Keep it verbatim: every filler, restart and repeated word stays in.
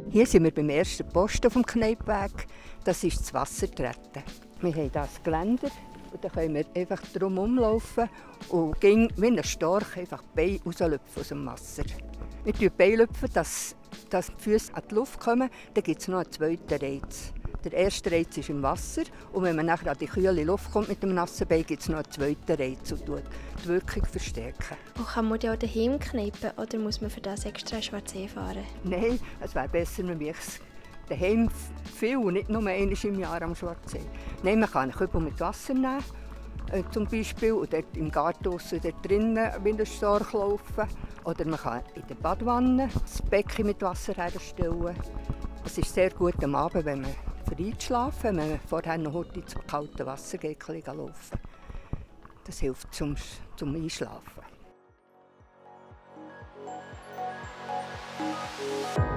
Hier sind wir beim ersten Posten vom Kneippweg. Das ist das Wassertreten. Wir haben hier das Geländer und dann können wir einfach drum rumlaufen und gehen wie ein Storch einfach die Beine rauslüpfen aus dem Wasser. Wir lüpfen die Beine, dass, dass die Füße an die Luft kommen. Dann gibt es noch einen zweiten Reiz. Der erste Reiz ist im Wasser und wenn man nachher an die kühle Luft kommt mit dem nassen Bein, gibt es noch einen zweiten Reiz und tut die Wirkung verstärken. Und kann man die auch daheim kneipen oder muss man für das extra Schwarzsee fahren? Nein, es wäre besser, wenn wir daheim viel und nicht nur einmal im Jahr am Schwarzsee. Nein, man kann einen Kübel mit Wasser nehmen, äh, zum Beispiel, und dort im Garten draussen, dort drinnen wie ein Storch laufen. Oder man kann in der Badwanne das Becken mit Wasser herstellen. Es ist sehr gut am Abend, wenn man für einzuschlafen, wenn man vorher noch heute ins kalte Wasser geht, laufen. Das hilft zum, zum Einschlafen.